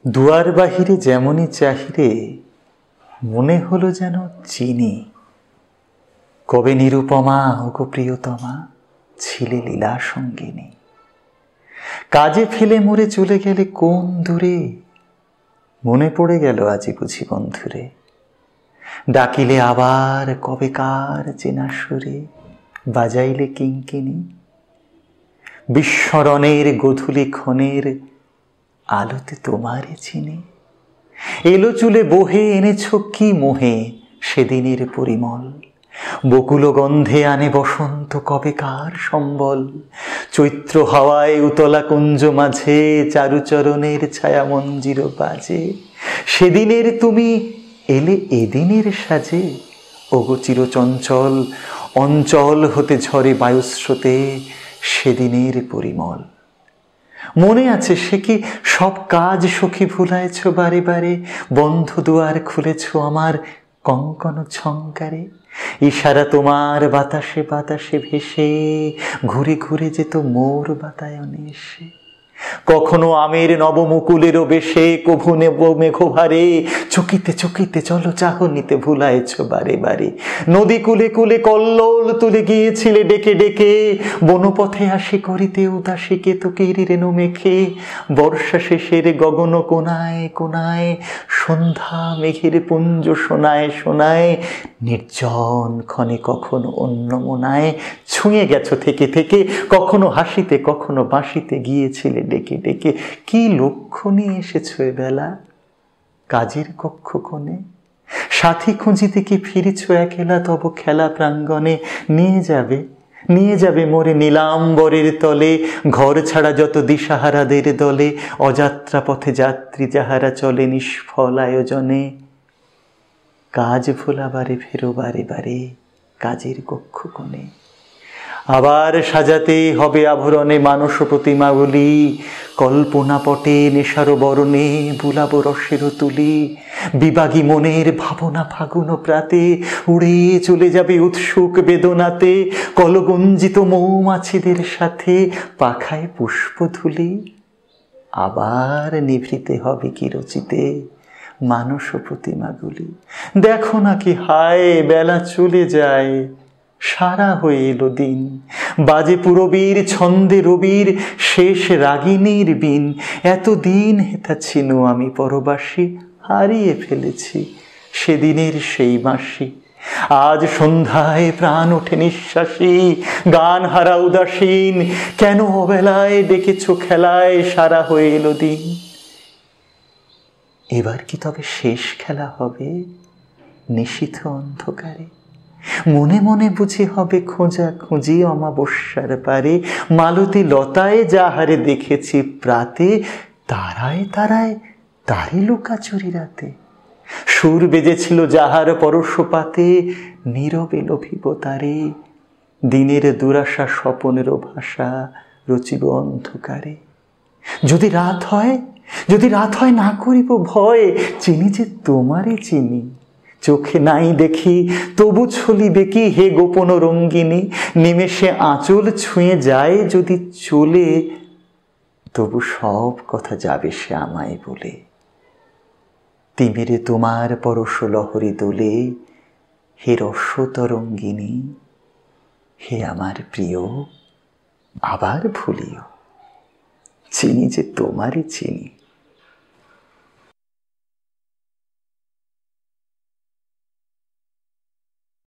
দুয়ার বাহিরে যেমনই চাহিরে মনে হলো যেন চিনি। কবে নিরুপমা ওগো প্রিয়তমা ছিলে লীলা সঙ্গিনী। কাজে ফেলে মরে চলে গেলে কোন দূরে, মনে পড়ে গেল আজি বুঝি বন্ধুরে। ডাকিলে আবার কবেকার চেনা সুরে, বাজাইলে কিঙ্কিনি। বিস্মরণের গোধূলি ক্ষণের আলোতে তোমারে চিনি। এলো চুলে বহে এনেছ কি মোহে সেদিনের পরিমল। বকুল গন্ধে আনে বসন্ত কবেকার সম্বল। চৈত্র হাওয়ায় উতলা কুঞ্জ মাঝে চারুচরণের ছায়া মঞ্জির বাজে। সেদিনের তুমি এলে এদিনের সাজে। ওগো চিরচঞ্চল অঞ্চল হতে ঝরে বায়ুস্রোতে সেদিনের পরিমল। মনে আছে সে কি সব কাজ সখী ভুলাইছ বারে বারে। বন্ধ দুয়ার খুলেছ আমার কঙ্কন ঝংকারে। ইশারা তোমার বাতাসে বাতাসে ভেসে ঘুরে ঘুরে যেত মোর বাতায়নে এসে। কখনো আমের নবমুকুলেরও বেশে কভু নেব মেঘভারে। চকিতে চকিতে চলো চাহনিতে ভুলাইছ বারে বারে। নদী কূলে কূলে কল্লোল তুলে গিয়েছিলে ডেকে ডেকে। বনপথে আসি করিতে উদাসী কেতকীর রেণু মেখে। বর্ষা শেষের গগন কোনায় কোনায় সন্ধ্যা মেঘের পুঞ্জ শোনায় শোনায়। নির্জন ক্ষণে কখনো অন্য মনায় ছুঁয়ে গেছো থেকে থেকে। কখনো হাসিতে কখনো বাঁশিতে গিয়েছিলে ডেকে ডেকে। কি লক্ষ্য নিয়ে এসেছো এবেলা কাজের কক্ষ কোণে। সাথী খুঁজিতে কি ফিরেছ একেলা তব খেলা প্রাঙ্গণে। নিয়ে যাবে মোরে নীলাম্বরের তলে। ঘর ছাড়া যত দিশাহারাদের দলে। অযাত্রা পথে যাত্রী যাহারা চলে নিষ্ফল আয়োজনে। কাজ ভোলাবারে ফেরো বারে বারে কাজের কক্ষ কোণে। আবার সাজাতে হবে আভরণে মানস প্রতিমাগুলি। কল্পনা পটে নেশার বরণে বুলাবো রসের তুলি। বিবাগী মনের ভাবনা ফাগুন প্রাতে উড়ে চলে যাবে উৎসুক বেদনাতে। কলগঞ্জিত মৌমাছিদের সাথে পাখায় পুষ্পধুলি। আবার নিভৃতে হবে কি রচিতে মানস প্রতিমাগুলি। দেখো না কি হায় বেলা চলে যায়, সারা হয়ে এলো দিন। বাজে পুরবীর ছন্দে রবির শেষ রাগিনীর বিন। এতদিন হেথা ছিনু আমি পরবাসী, হারিয়ে ফেলেছি সেদিনের সেই মাসি। আজ সন্ধ্যায় প্রাণ ওঠে নিঃশ্বাসী, গান হারা উদাসীন। কেন অবেলায় ডেকেছ খেলায়, সারা হয়ে এলো দিন। এবার কি তবে শেষ খেলা হবে নিশীথ অন্ধকারে। মনে মনে বুঝি হবে খোঁজা খুঁজি অমাবস্যার পারে। মালতী লতায় যাহারে দেখেছি প্রাতে, তারায় তারায় তারে লুকাচুরি রাতে। সুর বেজেছিল যাহার পরশপাতে, নীরবে লোভিব তারে। দিনের দুরাশা স্বপনেরও ভাষা রচিব অন্ধকারে। যদি রাত হয় না করিব ভয়। চিনি যে তোমারে চিনি, চোখে নাই দেখি তবু ছলিবে কি হে গোপন রঙ্গিনী। নিমেষে আঁচল ছুঁয়ে যায় যদি চলে, তবু সব কথা যাবে সে আমায় বলে। তিমিরে তোমার পরশ লহরী দোলে, হে রসতরঙ্গিনী। হে আমার প্রিয় আবার ভুলিও, চিনি যে তোমারে চিনি।